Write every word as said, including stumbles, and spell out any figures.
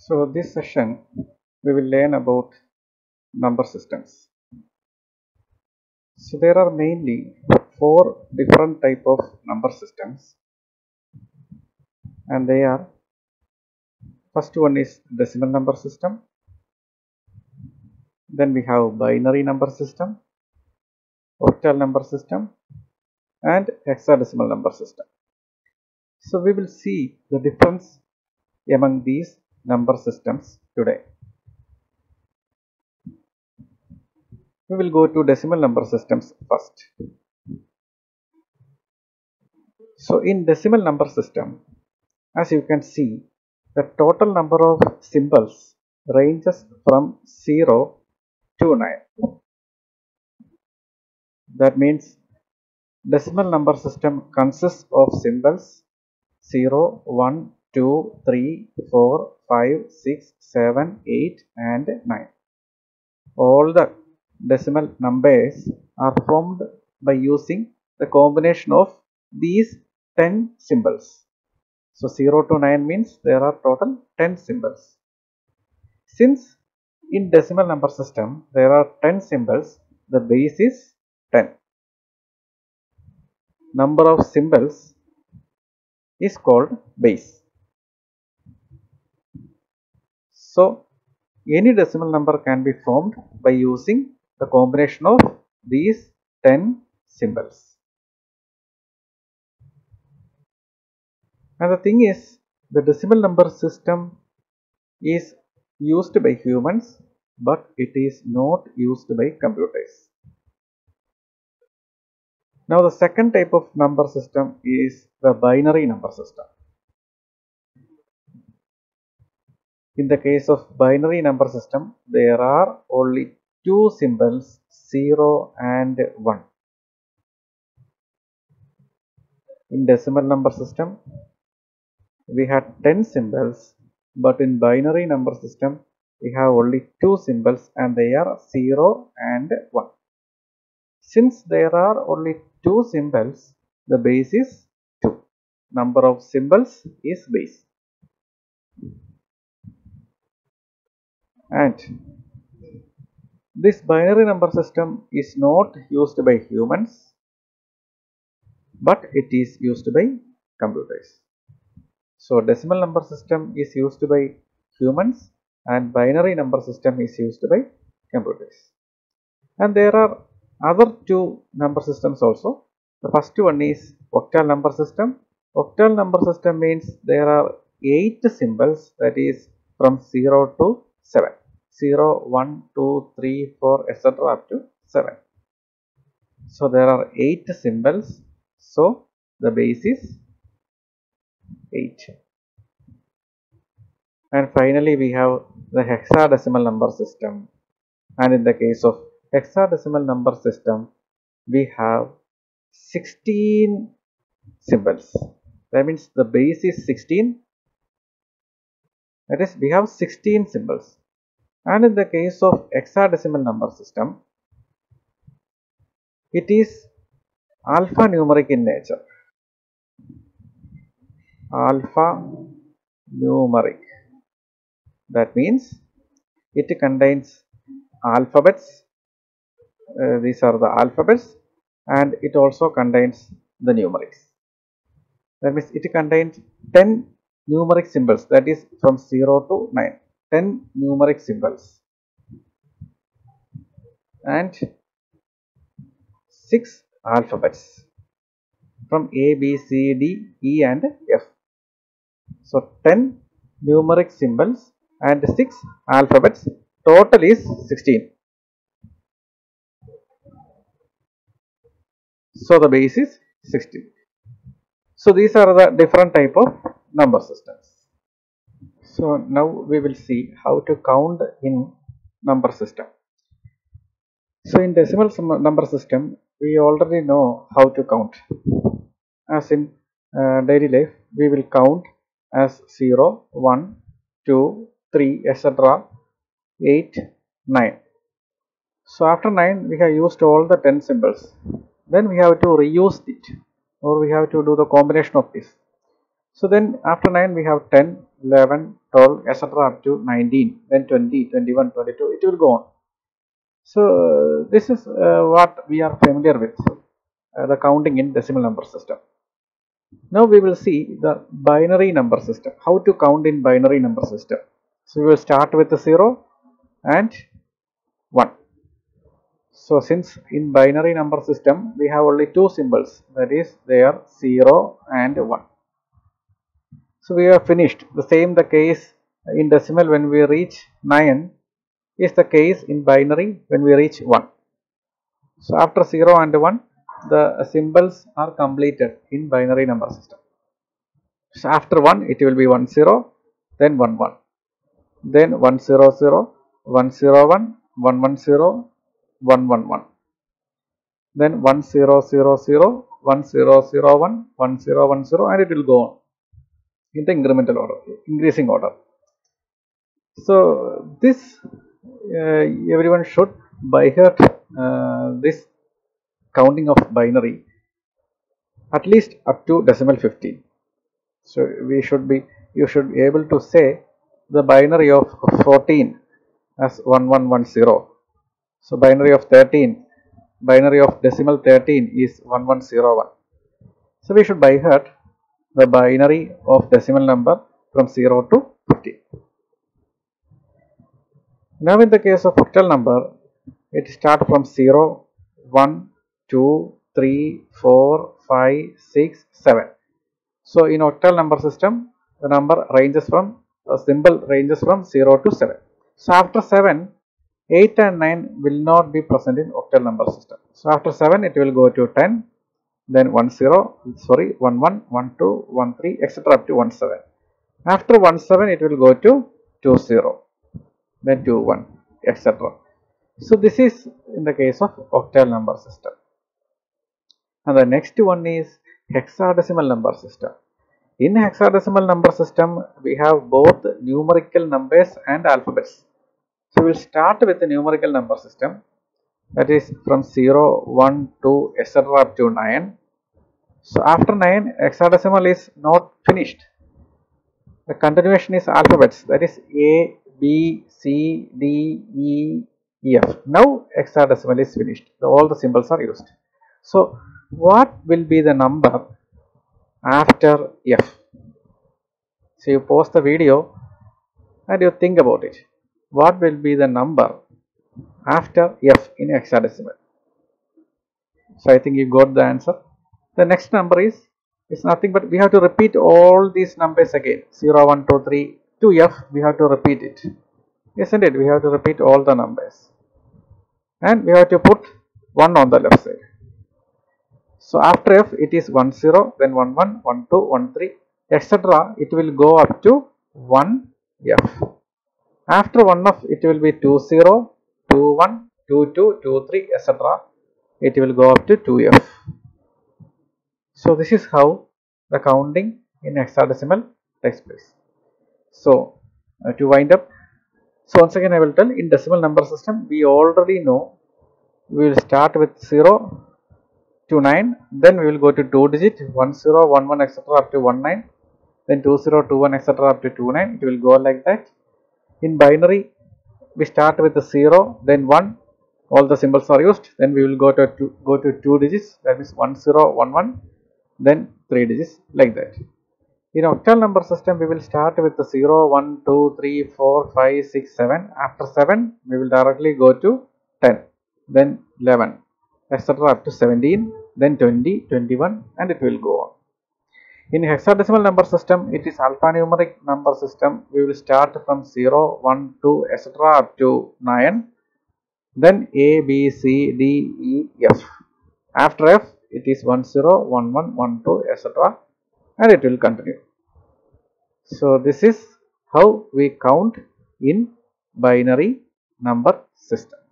So this session we will learn about number systems. So there are mainly four different type of number systems, and they are: first one is decimal number system, then we have binary number system, octal number system, and hexadecimal number system. So we will see the difference among these number systems today. We will go to decimal number systems first. So in decimal number system, as you can see, the total number of symbols ranges from zero to nine. That means decimal number system consists of symbols zero, one, two, three, four, five, six, seven, eight and nine. All the decimal numbers are formed by using the combination of these ten symbols. So zero to nine means there are total ten symbols. Since in decimal number system there are ten symbols, the base is ten. Number of symbols is called base. So any decimal number can be formed by using the combination of these ten symbols. And the thing is, the decimal number system is used by humans, but it is not used by computers. Now the second type of number system is the binary number system. In the case of binary number system, there are only two symbols, zero and one. In decimal number system, we had ten symbols, but in binary number system, we have only two symbols and they are zero and one. Since there are only two symbols, the base is two. Number of symbols is base. And this binary number system is not used by humans, but it is used by computers. So decimal number system is used by humans and binary number system is used by computers. And there are other two number systems also. The first one is octal number system. Octal number system means there are eight symbols, that is from zero to seven. zero, one, two, three, four, et cetera up to seven. So there are eight symbols. So the base is eight. And finally we have the hexadecimal number system. And in the case of hexadecimal number system, we have sixteen symbols. That means the base is sixteen. That is, we have sixteen symbols. And in the case of hexadecimal number system, it is alphanumeric in nature. Alphanumeric. That means it contains alphabets. Uh, these are the alphabets, and it also contains the numerics. That means it contains ten numeric symbols, that is from zero to nine. ten numeric symbols and six alphabets from A, B, C, D, E and F. So ten numeric symbols and six alphabets. Total is sixteen. So the base is sixteen. So these are the different type of number systems. So now we will see how to count in number system. So in decimal number system, we already know how to count. As in uh, daily life, we will count as zero, one, two, three, et cetera, eight, nine. So after nine, we have used all the ten symbols. Then we have to reuse it, or we have to do the combination of this. So then after nine, we have ten, eleven, twelve, et cetera up to nineteen, then twenty, twenty-one, twenty-two, it will go on. So uh, this is uh, what we are familiar with, uh, the counting in decimal number system. Now we will see the binary number system, how to count in binary number system. So we will start with the zero and one. So since in binary number system we have only two symbols, that is there zero and one. So we have finished. The same the case in decimal when we reach nine is the case in binary when we reach one. So after zero and one, the symbols are completed in binary number system. So after one it will be one zero, then one one, then one zero zero, one zero one, one one zero, one one one, then one zero zero zero, one zero zero one, one zero one zero, and it will go on in the incremental order, increasing order. So this uh, everyone should by heart uh, this counting of binary at least up to decimal fifteen. So we should be you should be able to say the binary of fourteen as one one one zero. So binary of thirteen, binary of decimal thirteen is one one zero one. So we should by heart the binary of decimal number from zero to fifteen. Now in the case of octal number, it starts from zero, one, two, three, four, five, six, seven. So in octal number system, the number ranges from, the symbol ranges from zero to seven. So after seven, eight and nine will not be present in octal number system. So after seven, it will go to ten, then one zero, sorry, one one, one two, one three, et cetera up to one seven. After one seven, it will go to two zero, then two one, et cetera. So this is in the case of octal number system. And the next one is hexadecimal number system. In hexadecimal number system, we have both numerical numbers and alphabets. So we will start with the numerical number system, that is from zero, one, two, et cetera up to nine. So after nine, hexadecimal is not finished. The continuation is alphabets, that is A, B, C, D, E, F. Now hexadecimal is finished. All the symbols are used. So what will be the number after F? So you pause the video and you think about it. What will be the number after F in hexadecimal? So I think you got the answer. The next number is, it's nothing but we have to repeat all these numbers again. zero, one, two, three to F, we have to repeat it. Isn't it? We have to repeat all the numbers. And we have to put one on the left side. So after F, it is one zero, then one one, one two, one three, et cetera. It will go up to one F. After one F, it will be two zero, two one, two two, two three, et cetera. It will go up to two F. So this is how the counting in hexadecimal takes place. So uh, to wind up, so once again I will tell, in decimal number system we already know we will start with zero to nine, then we will go to two digit one zero, one one, et cetera up to one nine, then two zero, two one, et cetera up to two nine. It will go like that. In binary we start with the zero, then one, all the symbols are used, then we will go to two, go to two digits, that means one zero, one one, then three digits, like that. In octal number system we will start with the zero, one, two, three, four, five, six, seven. After seven we will directly go to ten, then eleven, et cetera up to seventeen, then twenty, twenty-one, and it will go on. In hexadecimal number system, it is alphanumeric number system. We will start from zero, one, two, et cetera up to nine, then A, B, C, D, E, F. After F, it is one zero, one one, one two, et cetera, and it will continue. So this is how we count in binary number system.